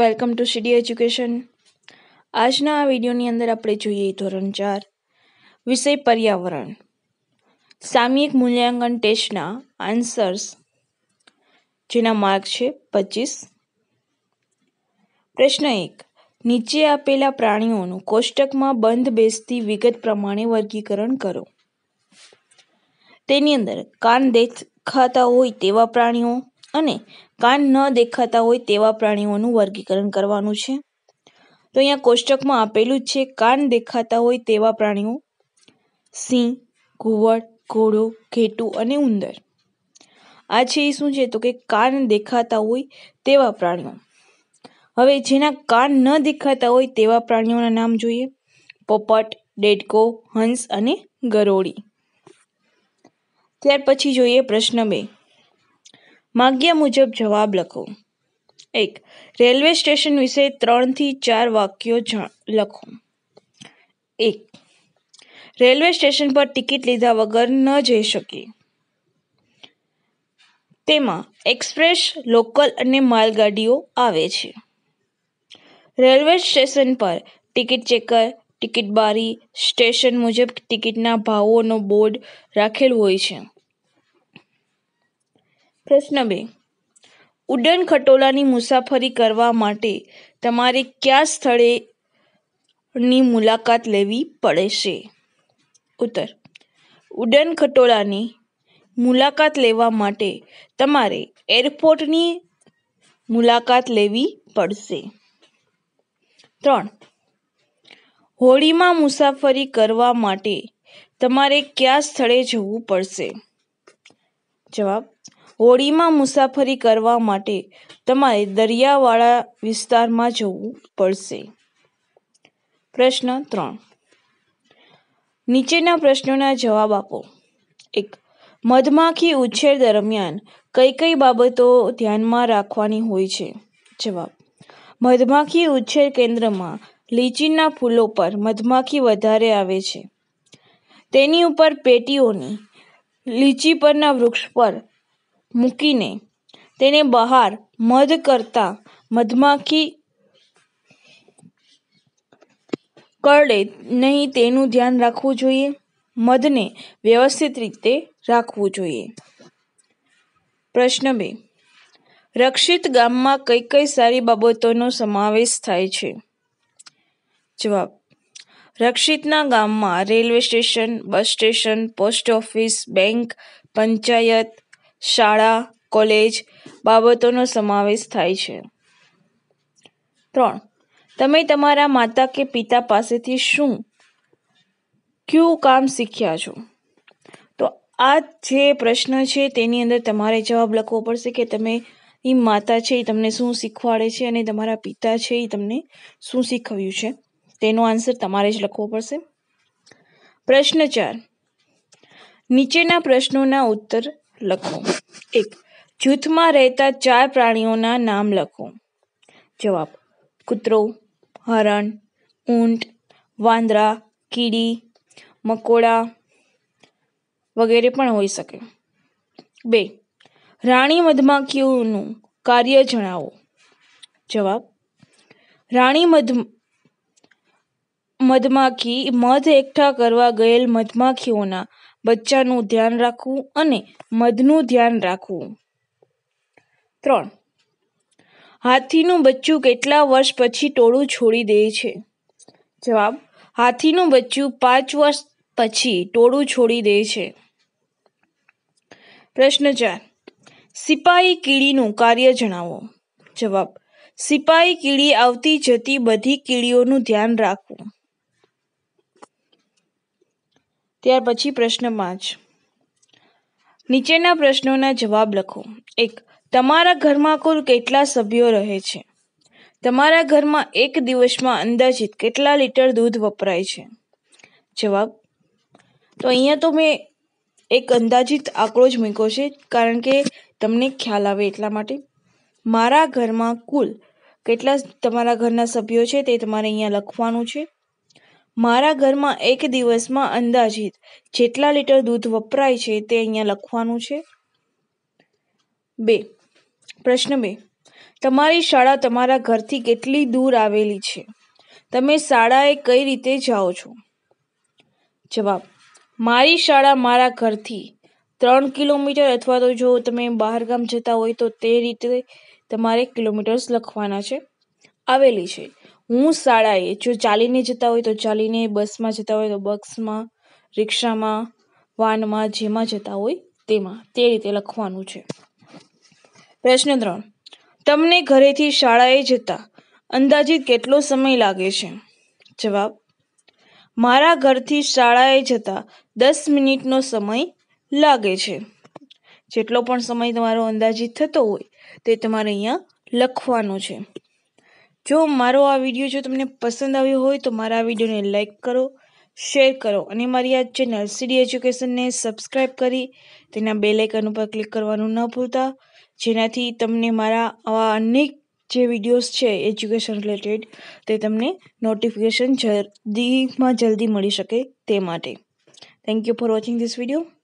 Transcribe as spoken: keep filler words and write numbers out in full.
Welcome to CD education. આજના આ વિડીયોની અંદર આપણે જોઈએ ધોરણ ચાર વિષય પર્યાવરણ સામયિક મૂલ્યાંકન ટેસ્ટના આન્સર્સ, જેના માર્ક છે પચીસ. પ્રશ્ન એક, નીચે આપેલા પ્રાણીઓનું કોષ્ટકમાં બંધ બેસતી વિગત પ્રમાણે વર્ગીકરણ કરો. તેની અંદર કાન દેખાતા હોય તેવા પ્રાણીઓ અને કાન ન દેખાતા હોય તેવા પ્રાણીઓનું વર્ગીકરણ કરવાનું છે. તો અહીંયા કોષ્ટકમાં આપેલું જ છે કાન દેખાતા હોય તેવા પ્રાણીઓ સિંહ, ઘુવડ, ઘોડો, ઘેટું અને ઉંદર. આ છે એ શું છે તો કે કાન દેખાતા હોય તેવા પ્રાણીઓ. હવે જેના કાન ન દેખાતા હોય તેવા પ્રાણીઓના નામ જોઈએ: પોપટ, દેડકો, હંસ અને ગરોળી. ત્યાર પછી જોઈએ પ્રશ્ન બે, માગ્યા મુજબ જવાબ લખો. એક, રેલવે સ્ટેશન વિશે ત્રણ થી ચાર વાક્યો લખો. એક, રેલવે સ્ટેશન પર ટિકિટ લીધા વગર ન જઈ શકીએ. તેમાં એક્સપ્રેસ, લોકલ અને માલગાડીઓ આવે છે. રેલવે સ્ટેશન પર ટિકિટ ચેકર, ટિકિટ બારી, સ્ટેશન મુજબ ટિકિટના ભાવોનો બોર્ડ રાખેલ હોય છે. પ્રશ્ન બે, ઉડન ખટોલાની મુસાફરી કરવા માટે તમારે કયા સ્થળેની મુલાકાત લેવી પડશે? ઉત્તર, ઉડન ખટોલાની મુલાકાત લેવા માટે તમારે એરપોર્ટની મુલાકાત લેવી પડશે. ત્રણ, હોડીમાં મુસાફરી કરવા માટે તમારે કયા સ્થળે જવું પડશે? જવાબ, હોડીમાં મુસાફરી કરવા માટે તમારે દરિયાવાળા વિસ્તારમાં જવું પડશે. પ્રશ્ન ત્રણ, નીચેના પ્રશ્નોના જવાબ આપો. એક, મધમાખી ઉછેર દરમિયાન કઈ કઈ બાબતો ધ્યાનમાં રાખવાની હોય છે? જવાબ, મધમાખી ઉછેર કેન્દ્રમાં લીચીના ફૂલો પર મધમાખી વધારે આવે છે. તેની ઉપર પેટીઓની લીચી પરના વૃક્ષ પર મૂકીને તેને બહાર મધ કરતા મધમાખી કરડે નહીં તેનું ધ્યાન રાખવું જોઈએ. મધને વ્યવસ્થિત રીતે રાખવું જોઈએ. પ્રશ્ન બે, રક્ષિત ગામમાં કઈ કઈ સારી બાબતોનો સમાવેશ થાય છે? જવાબ, રક્ષિતના ગામમાં railway station, bus station, post office, bank, panchayat, શાળા, કોલેજ બાબતોનો સમાવેશ થાય છે. ત્રણ, તમે તમારા માતા કે પિતા પાસેથી શું કયું કામ શીખ્યા છો? તો આ જે પ્રશ્ન છે તેની અંદર તમારે જવાબ લખવો પડશે કે તમે એ માતા છે એ તમને શું શીખવાડે છે અને તમારા પિતા છે એ તમને શું શીખવ્યું છે, તેનો આન્સર તમારે જ લખવો પડશે. પ્રશ્ન ચાર, નીચેના પ્રશ્નોના ઉત્તર લખો. એક, જૂથમાં રહેતા ચાર પ્રાણીઓના નામ લખો. જવાબ, કૂતરો, હરણ, ઊંટ, વાંદરા, કીડી, મકોડા વગેરે પણ હોઈ શકે. બે, રાણી મધમાખીઓનું કાર્ય જણાવો. જવાબ, રાણી મધ મધમાખી મધ એકઠા કરવા ગયેલ મધમાખીઓના બચ્ચાનું ધ્યાન રાખવું અને મધનું ધ્યાન રાખવું. ત્રણ, હાથીનું બચ્ચું કેટલા વર્ષ પછી ટોળું છોડી દે છે? જવાબ, હાથીનું બચ્ચું પાંચ વર્ષ પછી ટોળું છોડી દે છે. પ્રશ્ન ચાર, સિપાહી કીડીનું કાર્ય જણાવો. જવાબ, સિપાહી કીડી આવતી જતી બધી કીડીઓનું ધ્યાન રાખવું. ત્યાર પછી પ્રશ્ન પાંચ, નીચેના પ્રશ્નોના જવાબ લખો. એક, તમારા ઘરમાં કુલ કેટલા સભ્યો રહે છે? તમારા ઘરમાં એક દિવસમાં અંદાજિત કેટલા લીટર દૂધ વપરાય છે? જવાબ, તો અહીંયા તો મેં એક અંદાજિત આંકડો જ મૂક્યો છે કારણ કે તમને ખ્યાલ આવે એટલા માટે. મારા ઘરમાં કુલ કેટલા તમારા ઘરના સભ્યો છે તે તમારે અહીંયા લખવાનું છે. મારા ઘરમાં એક દિવસમાં અંદાજિત જેટલા લીટર દૂધ વપરાય છે તે અહીંયા લખવાનું છે. બે, પ્રશ્ન બે, તમારી શાળા તમારા ઘરથી કેટલી દૂર આવેલી છે? તમે શાળાએ કઈ રીતે જાઓ છો? જવાબ: મારી શાળા મારા ઘરથી ત્રણ કિલોમીટર અથવા તો જો તમે બહાર ગામ જતા હોય તો તે રીતે તમારે કિલોમીટર્સ લખવાના છે આવેલી છે. હું શાળાએ જો ચાલીને જતા હોય તો ચાલીને, બસમાં જતા હોય તો બસમાં, રિક્ષામાં, વાનમાં, જેમાં જતા હોય તેમાં તે રીતે લખવાનું છે. પ્રશ્ન ત્રણ. તમને ઘરેથી શાળાએ જતા અંદાજિત કેટલો સમય લાગે છે? જવાબ: મારા ઘરથી શાળાએ જતા દસ મિનિટનો સમય લાગે છે. જેટલો પણ સમય તમારો અંદાજિત થતો હોય તે તમારે અહીંયા લખવાનો છે. જો મારો આ વિડીયો જો તમને પસંદ આવ્યો હોય તો મારા આ વિડીયોને લાઈક કરો, શેર કરો અને મારી આ ચેનલ સીડી એજ્યુકેશનને સબસ્ક્રાઈબ કરી તેના બેલ આઇકન ઉપર ક્લિક કરવાનું ન ભૂલતા, જેનાથી તમને મારા આવા અનેક જે વિડીયોઝ છે એજ્યુકેશન રિલેટેડ તે તમને નોટિફિકેશન જલ્દીમાં જલ્દી મળી શકે તે માટે. Thank you for watching this video.